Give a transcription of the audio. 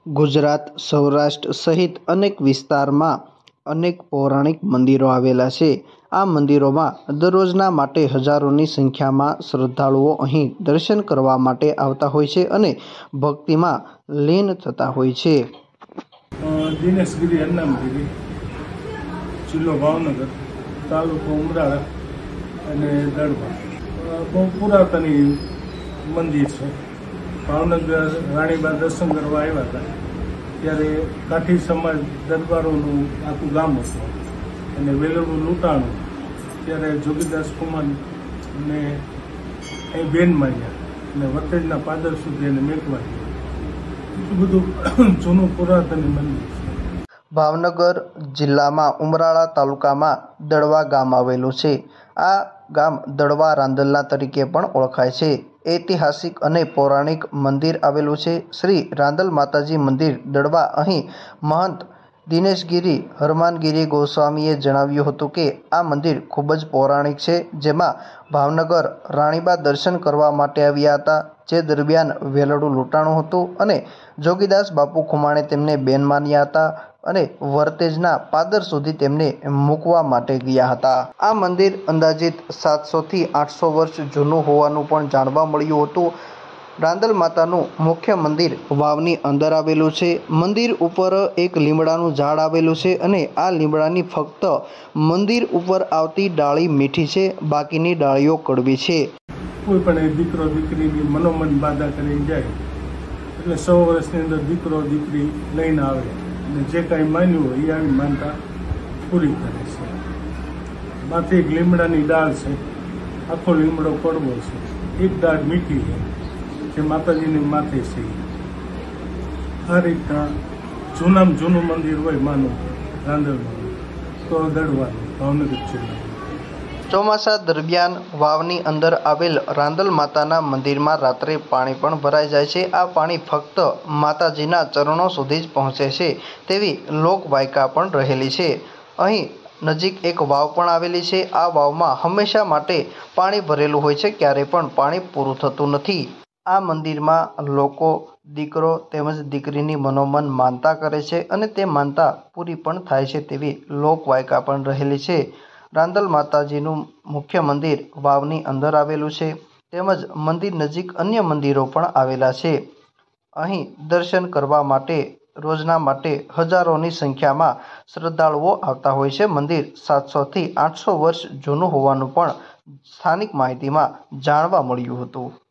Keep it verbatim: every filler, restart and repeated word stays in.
ગુજરાત, સૌરાષ્ટ્ર સહિત અનેક વિસ્તારમાં અનેક પૌરાણિક મંદિરો આવેલા છે. આ મંદિરોમાં દરરોજના માટે હજારોની સંખ્યામાં શ્રદ્ધાળુઓ અહીં દર્શન કરવા માટે આવતા હોય છે અને ભક્તિમાં લીન થતા હોય છે. દિનેશગીરી હરનામગીરી, જિલ્લો ભાવનગર, તાલુકો ઉમરાળા અને દડવા. બહુ પુરાતની મંદિર છે. ભાવનગર રાણીબા દર્શન કરવા આવ્યા હતા ત્યારે કાઠી સમાજ દરબારોનું આખું ગામ હતું અને વેલણું લૂંટાણું ત્યારે જોગીદાસ કુમાર ને અહીં બેન માર્યા અને વતેજના પાદર સુધી એને મેકવા એટલું બધું જૂનું પુરાતન મંદિર છે. ભાવનગર જિલ્લામાં ઉમરાળા તાલુકામાં દડવા ગામ આવેલું છે. આ ગામ દડવા રાંદલના તરીકે પણ ઓળખાય છે. ઐતિહાસિક અને પૌરાણિક મંદિર આવેલું છે. શ્રી રાંદલ માતાજી મંદિર દડવા. અહીં મહંત દિનેશગીરી હરમાનગીરી ગોસ્વામીએ જણાવ્યું હતું કે આ મંદિર ખૂબ જ પૌરાણિક છે, જેમાં ભાવનગર રાણીબા દર્શન કરવા માટે આવ્યા હતા, જે દરમિયાન વેલણું લૂંટાણું હતું અને જોગીદાસ બાપુ ખુમાણે તેમને બેન માન્યા હતા અને વરતેજના પાદર સુધી તેમને મૂકવા માટે ગયા હતા. આ મંદિર અંદાજિત સાતસો થી આઠસો વર્ષ જૂનું હોવાનું પણ જાણવા મળ્યું હતું. રાંદલ માતાનું મુખ્ય મંદિર વાવની અંદર આવેલું છે. મંદિર ઉપર એક લીમડાનું ઝાડ આવેલું છે અને આ લીમડાની ફક્ત મંદિર ઉપર આવતી ડાળી મીઠી છે, બાકીની ડાળીઓ કડવી છે. કોઈ પણ દીકરો દીકરીની મનોમન બાધા કરીને જાય એટલે સો વર્ષની અંદર દીકરો દીકરી લઈને આવે અને જે કાંઈ માન્યું હોય એ આવી માનતા પૂરી કરે છે. માથે એક લીમડાની ડાળ છે, આખો લીમડો કડવો છે, એક ડાળ મીઠી છે જે માતાજીની માથે છે. આ રીતના જૂનામાં જૂનું મંદિર હોય માનું રાંદલનું તો દડવાનું ભાવનગર જિલ્લાનું. ચોમાસા દરમિયાન વાવની અંદર આવેલ રાંદલ માતાના મંદિરમાં રાત્રે પાણી પણ ભરાઈ જાય છે. આ પાણી ફક્ત માતાજીના ચરણો સુધી જ પહોંચે છે તેવી લોકવાયકા પણ રહેલી છે. અહીં નજીક એક વાવ પણ આવેલી છે. આ વાવમાં હંમેશા માટે પાણી ભરેલું હોય છે, ક્યારે પણ પાણી પૂરું થતું નથી. આ મંદિરમાં લોકો દીકરો તેમજ દીકરીની મનોમન માનતા કરે છે અને તે માનતા પૂરી પણ થાય છે તેવી લોકવાયકા પણ રહેલી છે. રાંદલ માતાજીનું મુખ્ય મંદિર વાવની અંદર આવેલું છે, તેમજ મંદિર નજીક અન્ય મંદિરો પણ આવેલા છે. અહીં દર્શન કરવા માટે રોજના માટે હજારોની સંખ્યામાં શ્રદ્ધાળુઓ આવતા હોય છે. મંદિર સાતસો થી આઠસો વર્ષ જૂનું હોવાનું પણ સ્થાનિક માહિતીમાં જાણવા મળ્યું હતું.